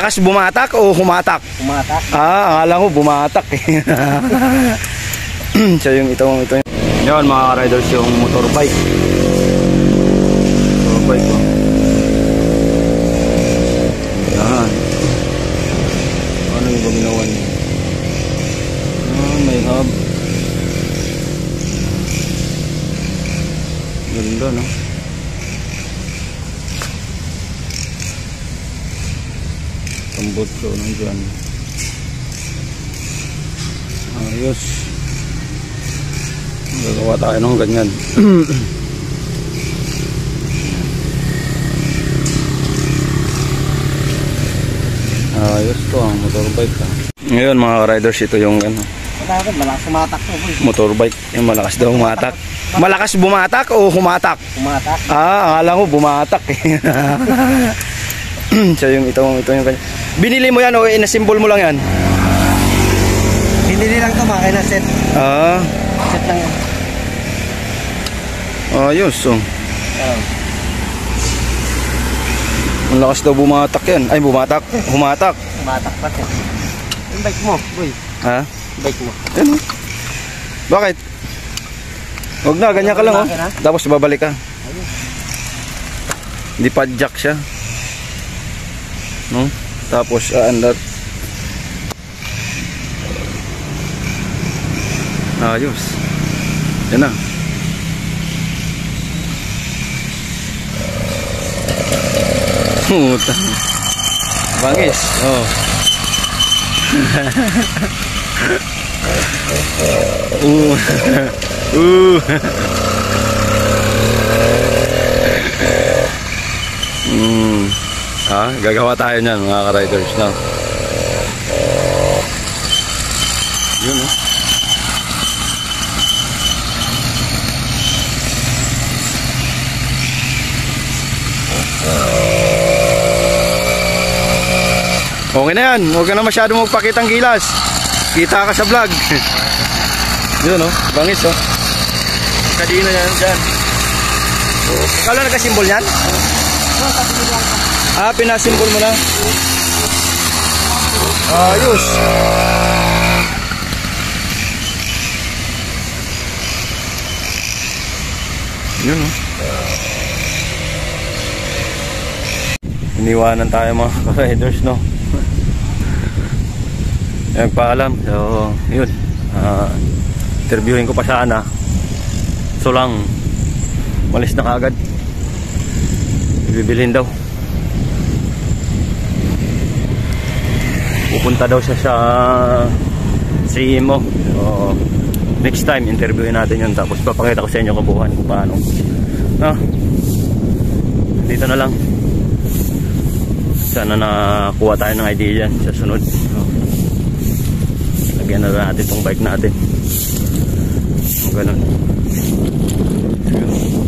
Malakas bumatak o humatak? Humatak. Ah, akala ko bumatak eh. So yung ito. Yan mga riders, yung motorbike. Motorbike po. Yan. Ano yung ginawa niya? Ah, may hub. Ganda, no? Tambot ko nandyan. Ayos. Gagawa tayo ng ganyan. Ayos to ang motorbike ha. Ngayon mga riders, ito yung ano, Malakas humatak to, boy. motorbike. Yung malakas daw humatak. Malakas bumatak o humatak? Humatak. Ah, akala ko bumatak eh. So yung ito yung kanya. Binili mo yan o inasimbol mo lang yan? Binili lang to, mga na set. Ah, Set lang yan. ayos oh. Ang lakas daw bumatak yan. Ay, bumatak. Humatak. Humatak pa siya. Yung bike mo, boy. Ha? Bike mo. Ano? Bakit? Huwag na, ganyan ka lang oh. Tapos babalik ka. Hindi pa jack siya. No? Tapos andar. Ayos. Yan na. Puta. Bangis. Oh. Gagawa tayo niyan mga ka-riders na. Yun oh. Okay na yan. Huwag ka na masyadong magpakitang gilas. Kita ka sa vlog. Yun oh. Bangis oh. Kadina yan dyan. Kala nagka-symbol yan? Ah, pinasimbol mo na. Ayos. Yun oh. Iniwanan tayo mga riders, no? Nagpaalam. So, yun. Interviewin ko pa sana. So lang, malis na kaagad. Bibilhin daw. Pupunta daw siya sa CMO. So, next time, interviewin natin yun. Tapos papakita ko sa inyo kabuuan kung paano. Dito na lang. Sana nakakuha tayo ng idea dyan sa sunod. Lagyan na natin itong bike natin. Ganun.